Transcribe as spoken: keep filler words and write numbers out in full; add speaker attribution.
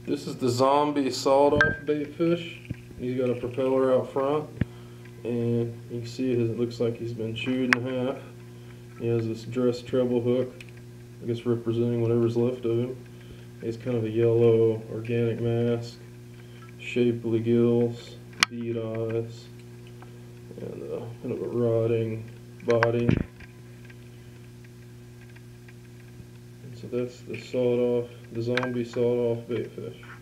Speaker 1: This is the zombie sawed-off baitfish. He's got a propeller out front, and you can see it, it looks like he's been chewed in half. He has this dressed treble hook, I guess representing whatever's left of him. He's kind of a yellow organic mask, shapely gills, bead eyes, and uh, kind of a rotting body. And so that's the sawed-off, the zombie sawed-off baitfish.